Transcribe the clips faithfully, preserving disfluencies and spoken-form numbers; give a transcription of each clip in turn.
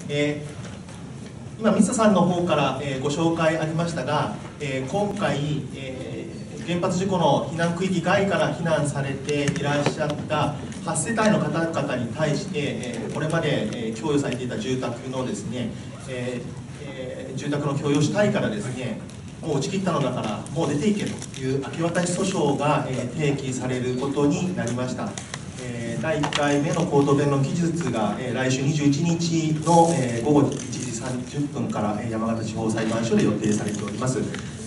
えー、今、水田さんの方から、えー、ご紹介ありましたが、えー、今回、えー、原発事故の避難区域外から避難されていらっしゃったはちせたいの方々に対して、えー、これまで、えー、供与されていた住宅のですね、えーえー、住宅の供与主体からですね、もう打ち切ったのだからもう出ていけという明け渡し訴訟が、えー、提起されることになりました。えー、だいいっかいめの口頭弁論期日が、えー、来週にじゅういちにちの、えー、ごごいちじさんじゅっぷんから、えー、山形地方裁判所で予定されております。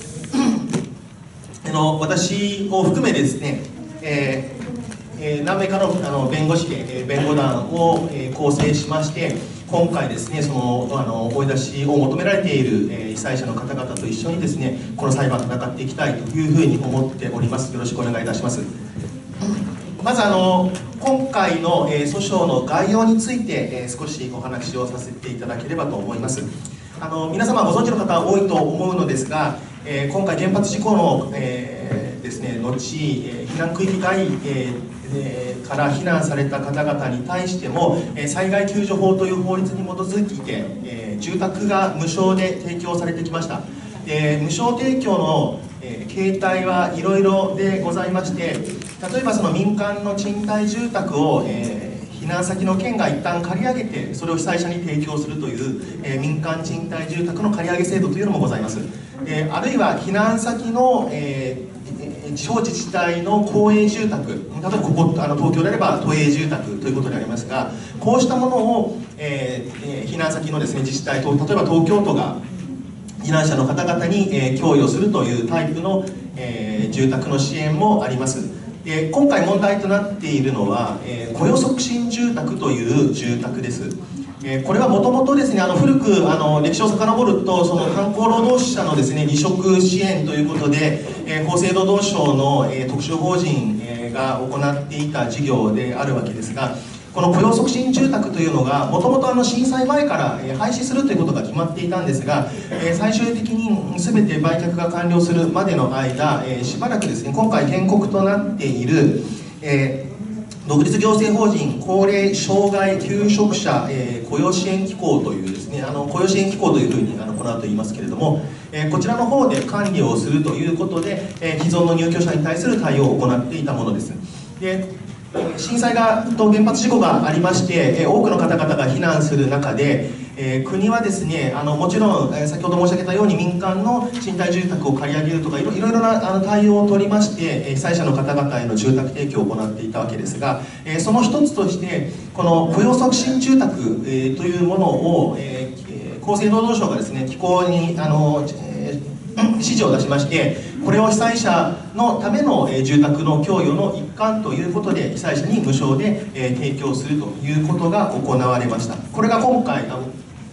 あの私を含めですね、えーえー、何名かの、あの弁護士で、えー、弁護団を、えー、構成しまして、今回ですね、そのあの追い出しを求められている、えー、被災者の方々と一緒にですね、この裁判を戦っていきたいというふうに思っております。よろしくお願いいたします。まずあの今回の、えー、訴訟の概要について、えー、少しお話をさせていただければと思います。あの皆様ご存知の方多いと思うのですが、えー、今回原発事故の、えー、ですね後、えー、避難区域外、えーえー、から避難された方々に対しても、えー、災害救助法という法律に基づいて、えー、住宅が無償で提供されてきました。で無償提供の、えー、形態はいろいろでございまして、例えばその民間の賃貸住宅を、えー、避難先の県が一旦借り上げてそれを被災者に提供するという、えー、民間賃貸住宅の借り上げ制度というのもございます。えー、あるいは避難先の、えー、地方自治体の公営住宅、例えばここあの東京であれば都営住宅ということでありますが、こうしたものを、えー、避難先のです、ね、自治体と、例えば東京都が避難者の方々に、えー、供与するというタイプの、えー、住宅の支援もあります。で今回問題となっているのは、えー、雇用促進住宅という住宅です。えー、これはもともとですね、あの古くあの歴史を遡ると、その炭鉱労働者のですね離職支援ということで、えー、厚生労働省の、えー、特殊法人、えー、が行っていた事業であるわけですが、この雇用促進住宅というのがもともと震災前から、えー、廃止するということが決まっていたんですが、えー、最終的に全て売却が完了するまでの間、えー、しばらくですね、今回原告となっている、えー独立行政法人高齢障害求職者、えー、雇用支援機構というですね、あの雇用支援機構というふうにあのこの後言いますけれども、えー、こちらの方で管理をするということで、えー、既存の入居者に対する対応を行っていたものです。で震災がと原発事故がありまして、えー、多くの方々が避難する中で、えー、国はですね、あのもちろん、えー、先ほど申し上げたように民間の賃貸住宅を借り上げるとかいろいろなあの対応を取りまして、えー、被災者の方々への住宅提供を行っていたわけですが、えー、その一つとしてこの雇用促進住宅、えー、というものを、えー、厚生労働省がですね機構にあの、えー指示を出しまして、これを被災者のための住宅の供与の一環ということで被災者に無償で提供するということが行われました。これが今回あの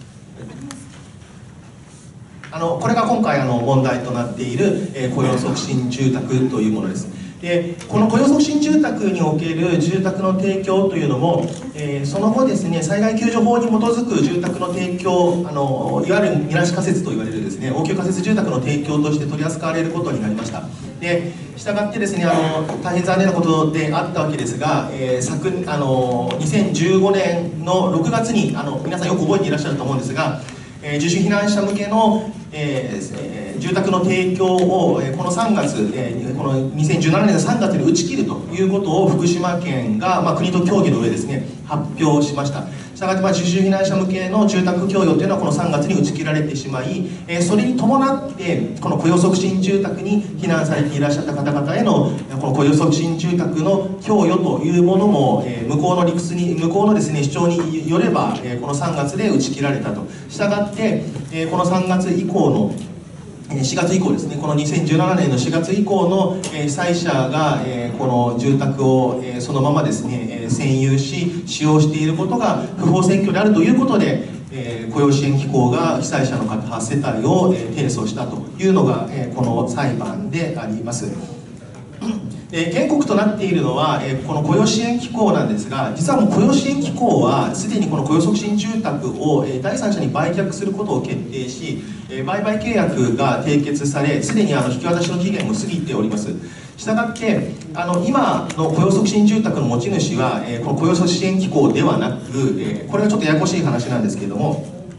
あのこれが今回あの問題となっている雇用促進住宅というものです。でこの雇用促進住宅における住宅の提供というのも、えー、その後ですね、災害救助法に基づく住宅の提供、あのいわゆるみなし仮設と言われるですね応急仮設住宅の提供として取り扱われることになりました。でしたがってですね、あの大変残念なことであったわけですが、えー、昨あのにせんじゅうごねんのろくがつにあの皆さんよく覚えていらっしゃると思うんですが、えー、自主避難者向けの、えー、住宅の提供を、えー、このさんがつ、えー、このにせんじゅうななねんのさんがつに打ち切るということを福島県が、まあ、国と協議の上ですね発表しました。したがって、まあ、自主避難者向けの住宅供与というのはこのさんがつに打ち切られてしまい、えー、それに伴ってこの雇用促進住宅に避難されていらっしゃった方々へのこの雇用促進住宅の供与というものも、えー、向こうの理屈に向こうのですね主張によれば、えー、このさんがつで打ち切られたと。したがって、えー、このさんがつ以降のしがつ以降ですね、このにせんじゅうななねんのしがつ以降の、えー、被災者が、えー、この住宅を、えー、そのままですね、えー、占有し使用していることが不法占拠であるということで、えー、雇用支援機構が被災者の方はちせたいを、えー、提訴したというのが、えー、この裁判であります。えー、原告となっているのは、えー、この雇用支援機構なんですが、実はもう雇用支援機構はすでにこの雇用促進住宅を、えー、第三者に売却することを決定し、えー、売買契約が締結され、すでにあの引き渡しの期限も過ぎております。したがってあの今の雇用促進住宅の持ち主は、えー、この雇用促進機構ではなく、えー、これはちょっとややこしい話なんですけれども、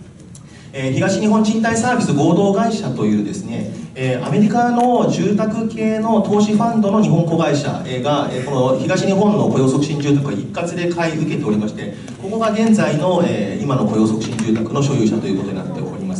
えー、東日本賃貸サービス合同会社というですね、えー、アメリカの住宅系の投資ファンドの日本子会社が、えー、この東日本の雇用促進住宅を一括で買い受けておりまして、ここが現在の、えー、今の雇用促進住宅の所有者ということになっております。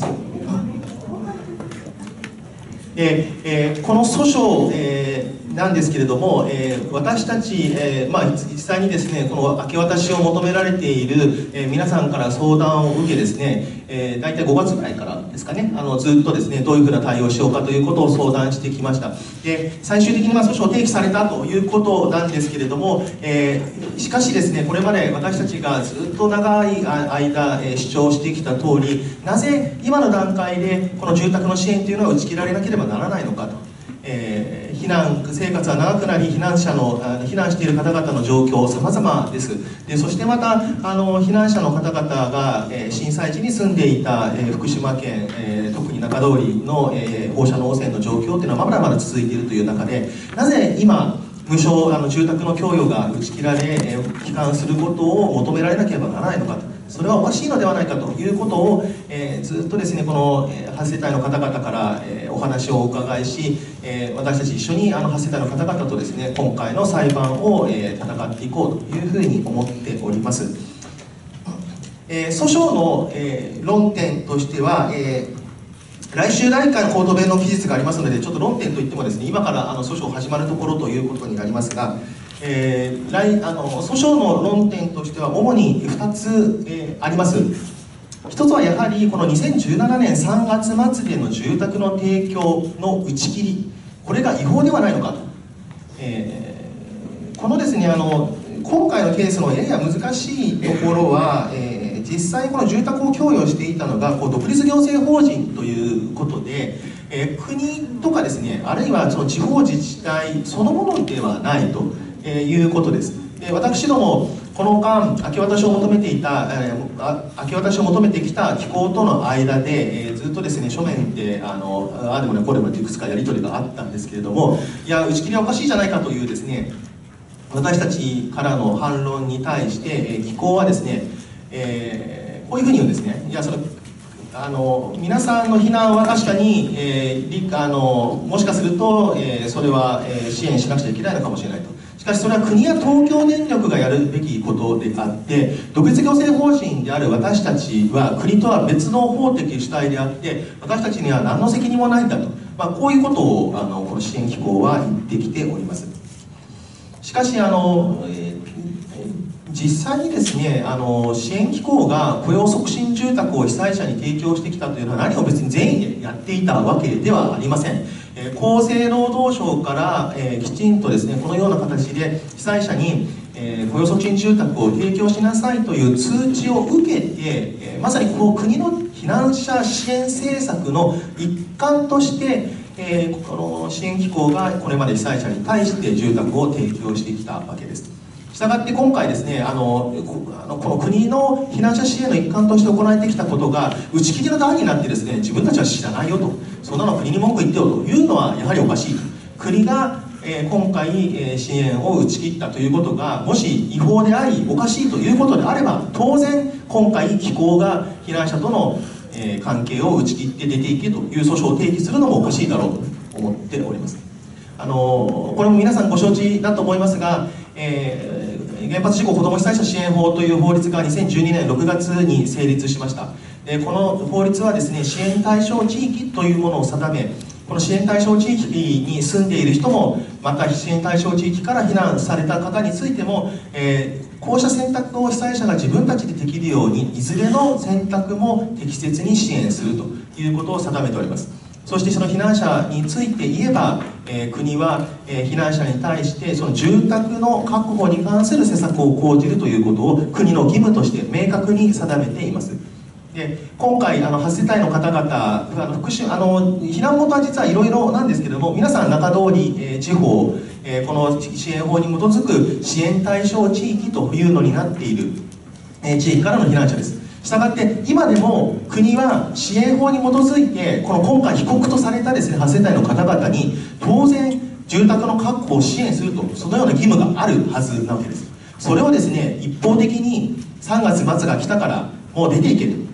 で、えー、この訴訟、えー、なんですけれども、えー、私たち、えーまあ、実際にですね、この明け渡しを求められている、えー、皆さんから相談を受けですね、えー、大体ごがつぐらいからですかね、あのずっとですね、どういうふうな対応をしようかということを相談してきました。で、最終的にまあ訴訟を提起されたということなんですけれども、えー、しかしですね、これまで私たちがずっと長い間、えー、主張してきた通り、なぜ今の段階でこの住宅の支援というのは打ち切られなければならないのかと。えー、避難生活は長くなり、避難者の避難している方々の状況様々です。で、そしてまたあの避難者の方々が、えー、震災時に住んでいた、えー、福島県、えー、特に中通りの、えー、放射能汚染の状況というのはまだまだ続いているという中で、なぜ今無償あの住宅の供与が打ち切られ、えー、帰還することを求められなければならないのかと。それはおかしいのではないかということを、えー、ずっとですね、この、えー、はち世帯の方々から、えー、お話をお伺いし、えー、私たち一緒にあのはち世帯の方々とですね、今回の裁判を、えー、戦っていこうというふうに思っております。えー、訴訟の、えー、論点としては、えー、来週だいいっかいの口頭弁論期日がありますので、ちょっと論点といってもですね、今からあの訴訟始まるところということになりますが、えー、来あの訴訟の論点としては主にふたつ、えー、あります。ひとつはやはりこのにせんじゅうななねんさんがつまつでの住宅の提供の打ち切り、これが違法ではないのかと。えー、このですね、あの今回のケースのやや難しいところは、えー、実際この住宅を供与していたのがこう独立行政法人ということで、えー、国とかですね、あるいはその地方自治体そのものではないとえー、いうことです。で、私どもこの間明け渡しを求めていた、えー、明け渡しを求めてきた機構との間で、えー、ずっとですね書面であのああでもねこれもいくつかやり取りがあったんですけれども、いや打ち切りはおかしいじゃないかというですね、私たちからの反論に対して、えー、機構はですね、えー、こういうふうに言うんですね。いやそのあの皆さんの避難は確かに、えー、あのもしかすると、えー、それは、えー、支援しなくちゃいけないのかもしれないと。しかしそれは国や東京電力がやるべきことであって、独立行政法人である私たちは国とは別の法的主体であって、私たちには何の責任もないんだと、まあ、こういうことをあのこの支援機構は言ってきております。しかしあの、えー実際にですね、あの支援機構が雇用促進住宅を被災者に提供してきたというのは何を別に善意でやっていたわけではありません。えー、厚生労働省から、えー、きちんとですねこのような形で被災者に、えー、雇用促進住宅を提供しなさいという通知を受けて、えー、まさにこう国の避難者支援政策の一環として、えー、この支援機構がこれまで被災者に対して住宅を提供してきたわけです。したがって今回ですね、あのこの国の避難者支援の一環として行われてきたことが打ち切りの段になってですね、自分たちは知らないよと、そんなの国に文句言ってよというのはやはりおかしい。国が、えー、今回、えー、支援を打ち切ったということがもし違法でありおかしいということであれば、当然今回機構が避難者との、えー、関係を打ち切って出ていけという訴訟を提起するのもおかしいだろうと思っております。あのこれも皆さんご承知だと思いますが、えー原発事故子ども被災者支援法という法律がにせんじゅうにねんろくがつに成立しました。でこの法律はですね、支援対象地域というものを定め、この支援対象地域に住んでいる人もまた支援対象地域から避難された方についても、えー、こうした選択を被災者が自分たちでできるようにいずれの選択も適切に支援するということを定めております。そしてその避難者について言えば、えー、国は、えー、避難者に対してその住宅の確保に関する施策を講じるということを国の義務として明確に定めています。で今回あのはち世帯の方々あの福祉あの避難元は実はいろいろなんですけれども、皆さん中通り、えー、地方、えー、この支援法に基づく支援対象地域というのになっている、えー、地域からの避難者です。したがって今でも国は支援法に基づいてこの今回被告とされたですねはち世帯の方々に当然住宅の確保を支援すると、そのような義務があるはずなわけです。それをですね一方的にさんがつまつが来たからもう出ていける、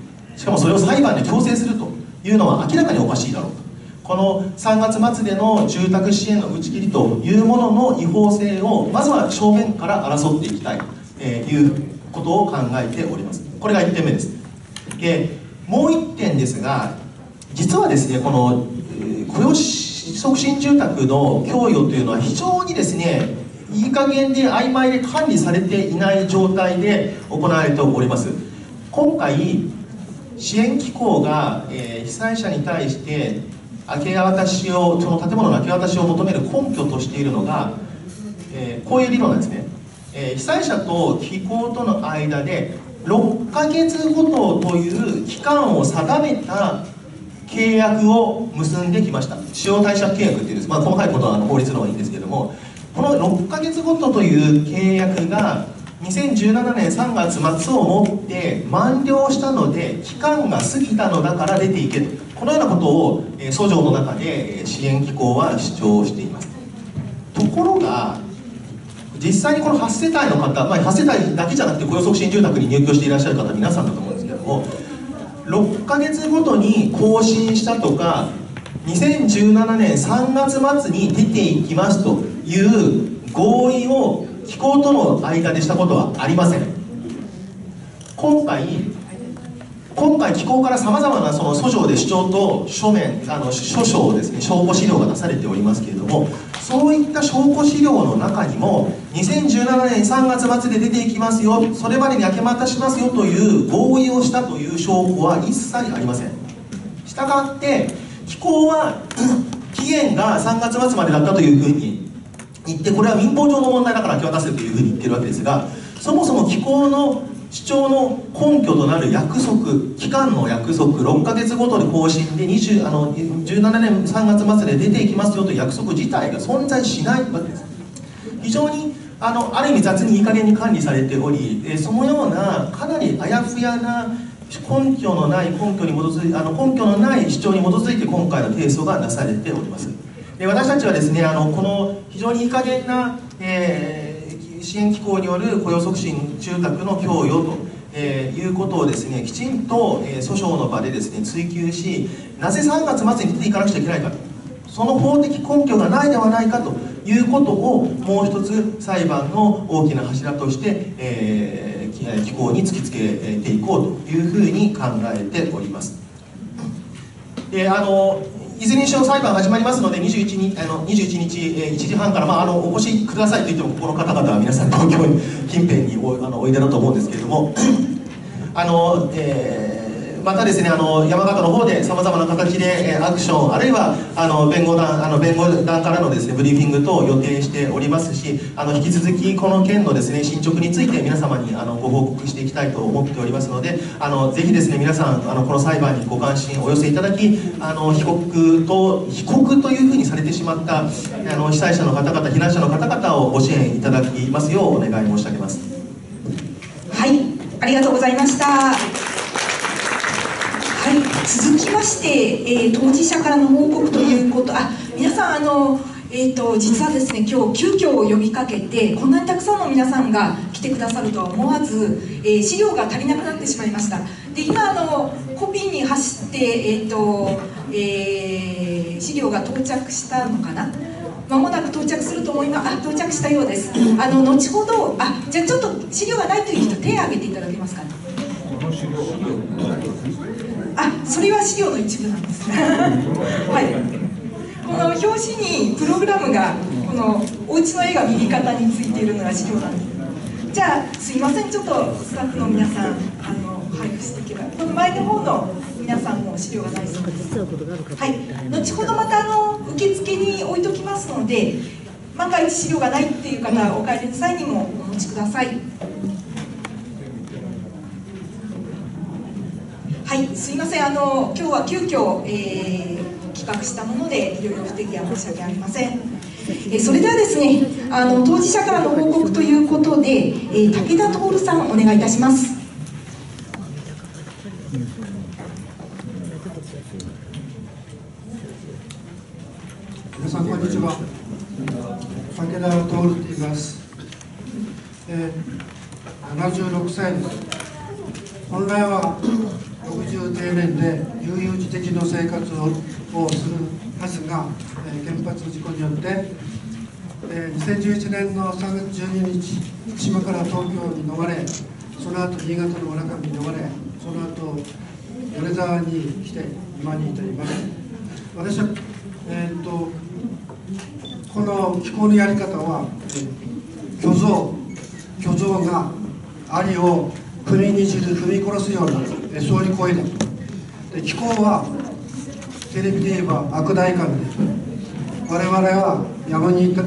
かもそれを裁判で強制するというのは明らかにおかしいだろうと。このさんがつ末での住宅支援の打ち切りというものの違法性をまずは正面から争っていきたいということを考えております。これがいってんめです。でもういってんですが、実はですね、この雇用促進住宅の供与というのは非常にですね、いい加減で曖昧で管理されていない状態で行われております。今回支援機構が、えー、被災者に対して明け渡しを、その建物の明け渡しを求める根拠としているのが、えー、こういう理論なんですね。えー、被災者と機構との間でろっかげつごとという期間を定めた契約を結んできました。使用貸借契約っていうんです、まあ、細かいことはあの法律の方がいいんですけれども、このろっかげつごとという契約がにせんじゅうななねんさんがつ末をもって満了したので、期間が過ぎたのだから出ていけと、このようなことを訴状の中で支援機構は主張しています。ところが実際にこのはちせたいの方、まあ、はちせたいだけじゃなくて雇用促進住宅に入居していらっしゃる方皆さんだと思うんですけども、ろっかげつごとに更新したとかにせんじゅうななねんさんがつ末に出ていきますという合意を機構との間でしたことはありません。今回今回機構からさまざまなその訴状で主張と書面、あの書書ですね、証拠資料が出されておりますけれども、そういった証拠資料の中にもにせんじゅうななねんさんがつ末で出ていきますよ、それまでに明け渡しますよという合意をしたという証拠は一切ありません。したがって機構は期限がさんがつ末までだったというふうに言って、これは民法上の問題だから明け渡せというふうに言ってるわけですが、そもそも機構の主張の根拠となる約束、期間の約束、ろっかげつごとに更新で20あのじゅうななねんさんがつ末で出ていきますよという約束自体が存在しないわけです。非常にあのある意味雑にいい加減に管理されており、えそのようなかなりあやふやな根拠のない根拠に基づいあの根拠のない主張に基づいて今回の提訴がなされております。で私たちはですね、あのこの非常にいい加減な、えー支援機構による雇用促進住宅の供与と、えー、いうことをですね、きちんと、えー、訴訟の場でですね追及し、なぜさんがつ末に出ていかなくちゃいけないかと、その法的根拠がないではないかということをもう一つ裁判の大きな柱として、えー、機構に突きつけていこうというふうに考えております。であのいずれにしろ裁判始まりますので、にじゅういちにち、あのにじゅういちにち、えー、いちじはんから、まあ、あのお越しくださいと言っても、ここの方々は皆さん東京近辺に お, あのおいでだと思うんですけれどもあの、えーまたですね、あの山形の方でさまざまな形で、えー、アクション、あるいはあの弁護団あの弁護団からのですねブリーフィング等を予定しておりますし、あの引き続きこの件のですね進捗について皆様にあのご報告していきたいと思っておりますので、あのぜひですね皆さんあのこの裁判にご関心お寄せいただき、あの被告と被告というふうにされてしまったあの被災者の方々、避難者の方々をご支援いただきますようお願い申し上げます。 はい、ありがとうございました。はい、続きまして、えー、当事者からの報告ということ、あ、皆さんあの、えー、と実はですね今日急遽呼びかけて、こんなにたくさんの皆さんが来てくださるとは思わず、えー、資料が足りなくなってしまいました。で今あのコピーに走って、えーとえー、資料が到着したのかな、まもなく到着すると思います。あ、到着したようです。あの後ほど、あ、じゃあちょっと資料がないという人手を挙げていただけますかね。あ、それは資料の一部なんです。はい。この表紙にプログラムが、このお家の絵が右肩についているのが資料なんです。じゃあすいません、ちょっとスタッフの皆さんあの配布していけば、この前の方の皆さんも資料がないそうです。はい。後ほどまたあの受付に置いときますので、万が一資料がないっていう方はお帰りの際にもお持ちください。はい、すいません、あの今日は急遽、えー、企画したものでいろいろ不手際申し訳ありません。えー、それではですね、あの当事者からの報告ということで、えー、武田徹さんお願いいたします。 皆さんこんにちは。武田徹と言います。えー、ななじゅうろくさいです。本来はろく住定年で悠々自適の生活をするはずが、えー、原発事故によって、えー、にせんじゅういちねんのさんがつじゅうににち福島から東京に逃れ、その後新潟の村上に逃れ、その後米沢に来て今に至ります。私は、えー、とこの気候のやり方は、えー、虚像虚像がアリを踏みにじる、踏み殺すような、えー、そういう行為だと。で気候はテレビで言えば悪代官で、我々はやむにいた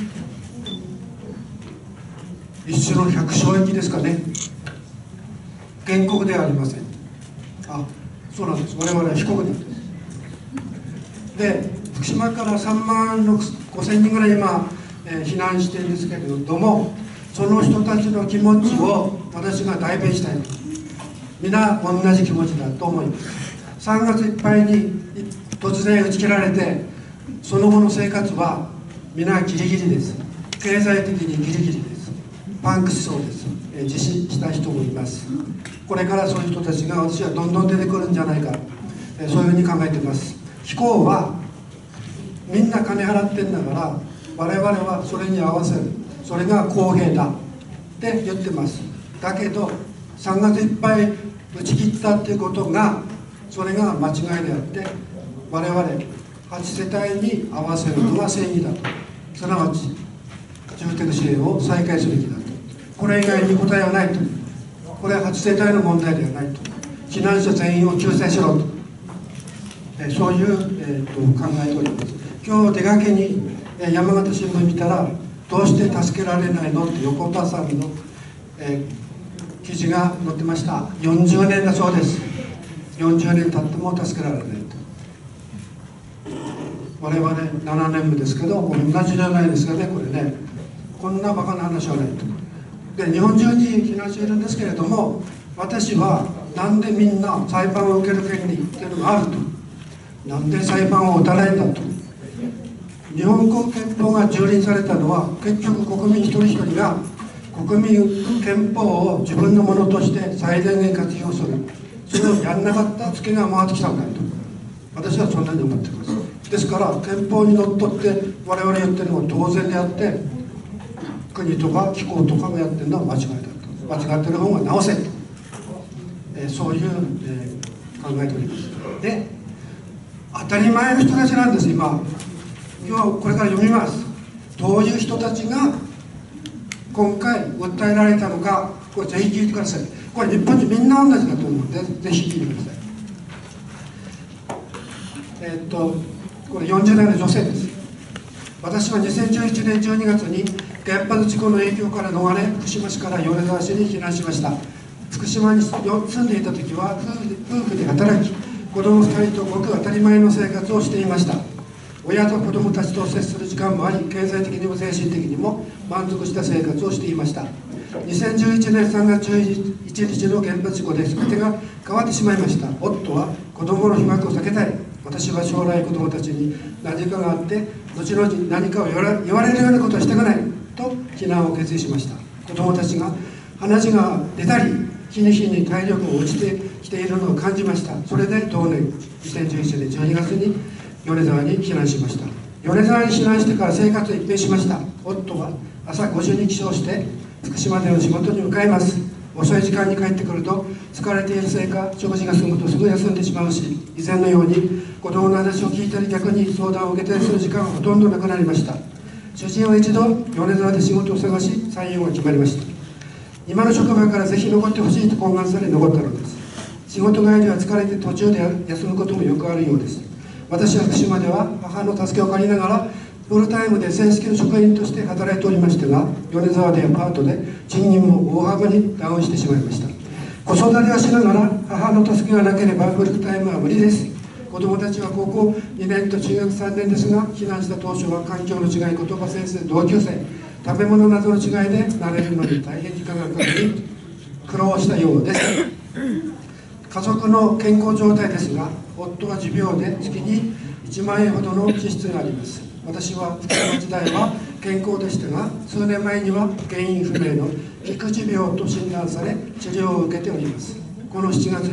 一種の百姓駅ですかね。原告ではありません。あ、そうなんです。我々は被告人です。で、福島からさんまんごせんにんぐらい今、えー、避難してるんですけれども、その人たちの気持ちを私が代弁したい。皆同じ気持ちだと思います。さんがついっぱいに突然打ち切られて、その後の生活は皆ギリギリです。経済的にギリギリです。パンクしそうです。えー、自死した人もいます。これからそういう人たちが私はどんどん出てくるんじゃないか、えー、そういうふうに考えています。気候はみんな金払ってんだから、我々はそれに合わせる、それが公平だって言ってます。だけどさんがついっぱい打ち切ったっていうことが、それが間違いであって、我々はちせたいに合わせるのが正義だと、すなわち住宅支援を再開すべきだと。これ以外に答えはないと。これははちせたいの問題ではないと。避難者全員を救済しろと、えそういう、えー、と考えております。今日出かけに、え山形新聞見たら、どうして助けられないのって横田さんの、えー、記事が載ってました。よんじゅうねんだそうです。よんじゅうねん経っても助けられないと。我々ななねんめですけど、同じじゃないですかね、これね。こんなバカな話はないと。で、日本中に避難しているんですけれども、私はなんでみんな裁判を受ける権利っていうのがあると。なんで裁判を打たないんだと。日本国憲法が蹂躙されたのは、結局国民一人一人が国民憲法を自分のものとして最大限活用する。それをやんなかったツケが回ってきたんだと。私はそんなに思っています。ですから憲法にのっとって我々言ってるのは当然であって、国とか気候とかがやってるのは間違いだと。間違ってる方が直せと、えー、そういう、えー、考えております。で、当たり前の人たちなんです。今今日これから読みます。どういう人たちが今回訴えられたのか、これぜひ聞いてください。これ日本人みんな同じだと思うので、ぜひ聞いてください。えー、っとこれよんじゅうだいの女性です。私はにせんじゅういちねんじゅうにがつに原発事故の影響から逃れ、福島市から米沢市に避難しました。福島に住んでいた時は夫婦で働き、子供ふたりとごく当たり前の生活をしていました。親と子供たちと接する時間もあり、経済的にも精神的にも満足した生活をしていました。にせんじゅういちねんさんがつじゅういちにちの原発事故で全てが変わってしまいました。夫は子供の被爆を避けたい。私は将来子供たちに何かがあって後々何かを言われ、言われるようなことはしたくないと避難を決意しました。子供たちが鼻血が出たり日に日に体力が落ちてきているのを感じました。それで同年にせんじゅういちねんじゅうにがつに米沢に避難しました。米沢に避難してから生活は一変しました。夫は朝ごじに起床して福島での仕事に向かいます。遅い時間に帰ってくると疲れているせいか、食事が済むとすぐ休んでしまうし、以前のように子供の話を聞いたり逆に相談を受けたりする時間はほとんどなくなりました。主人は一度米沢で仕事を探し採用が決まりました。今の職場からぜひ残ってほしいと懇願され残ったのです。仕事帰りは疲れて途中で休むこともよくあるようです。私は福島では母の助けを借りながらフルタイムで正式の職員として働いておりましたが、米沢でパートで賃金も大幅にダウンしてしまいました。子育てはしながら母の助けがなければフルタイムは無理です。子どもたちは高校にねんと中学さんねんですが、避難した当初は環境の違い、言葉、先生、同級生、食べ物などの違いで慣れるのに大変時間がかかり苦労したようです。家族の健康状態ですが、夫は持病で月にいちまんえんほどの支出があります。私は福島時代は健康でしたが、数年前には原因不明の皮膚持病と診断され治療を受けております。このしちがつには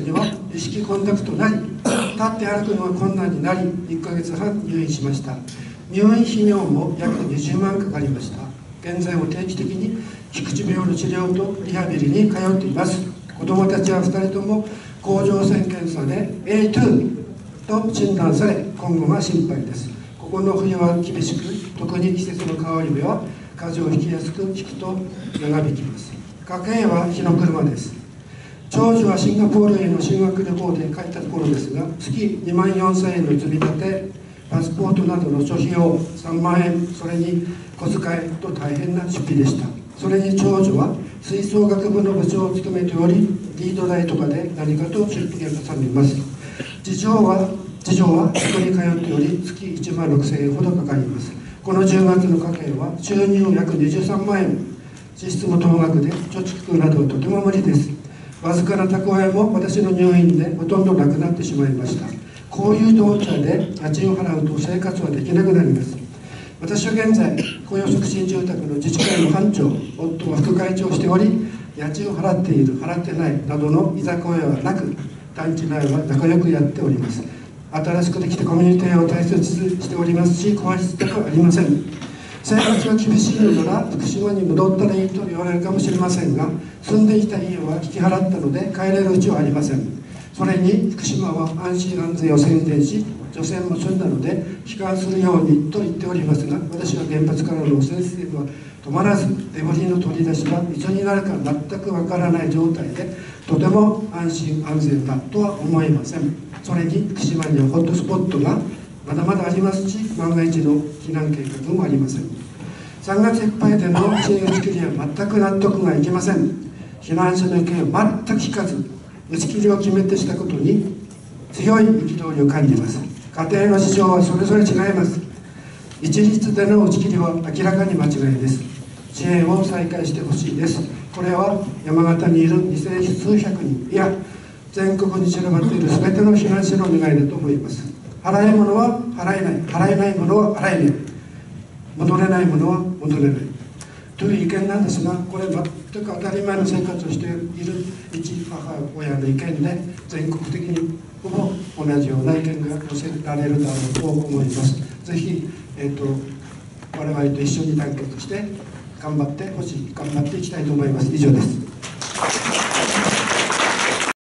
意識混濁となり、立って歩くのが困難になり、いっかげつはん入院しました。入院費用も約にじゅうまんかかりました。現在も定期的に菊池病の治療とリハビリに通っています。子どもたちはふたりとも甲状腺検査で エーツー と診断され、今後が心配です。ここの冬は厳しく、特に季節の変わり目は風邪をひきやすく、引くと長引きます。家計は火の車です。長女はシンガポールへの修学旅行で帰ったところですが、月にまんよんせんえんの積み立て、パスポートなどの諸費用さんまんえん、それに小遣いと大変な出費でした。それに長女は吹奏楽部の部長を務めており、リード代とかで何かと出費がかさみます。次女は次女はそこに通っており、月いちまんろくせんえんほどかかります。このじゅうがつの家計は収入約にじゅうさんまんえん、支出も同額で貯蓄などとても無理です。わずかな蓄えも私の入院でほとんどなくなってしまいました。こういう動機で家賃を払うと生活はできなくなります。私は現在、雇用促進住宅の自治会の班長、夫は副会長をしており、家賃を払っている、払ってないなどのいざこざはなく、団地内は仲良くやっております。新しくできたコミュニティを大切にしておりますし、壊したくありません。生活が厳しいのなら福島に戻ったらいいと言われるかもしれませんが、住んでいた家は引き払ったので帰れるうちはありません。それに福島は安心安全を宣伝し、除染も済んだので帰還するようにと言っておりますが、私は原発からの汚染水は止まらず、デブリの取り出しはいつになるか全くわからない状態で、とても安心安全だとは思いません。それに福島にはホットスポットがまだまだありますし、万が一の避難計画もありません。さんがついっぱいでの支援打ち切りは全く納得がいきません。避難者の意見を全く聞かず、打ち切りを決めてしたことに強い憤りを感じます。家庭の事情はそれぞれ違います。一律での打ち切りは明らかに間違いです。支援を再開してほしいです。これは山形にいるにせんすうひゃくにん、いや全国に散らばっている全ての避難者の願いだと思います。払えるものは払えない、払えないものは払えない、戻れないものは戻れないという意見なんですが、これ全く当たり前の生活をしている一母親の意見で、全国的にほぼ同じような意見が寄せられるだろうと思います。ぜひ、えーと、我々と一緒に団結して頑張ってほしい、頑張っていきたいと思います。以上です。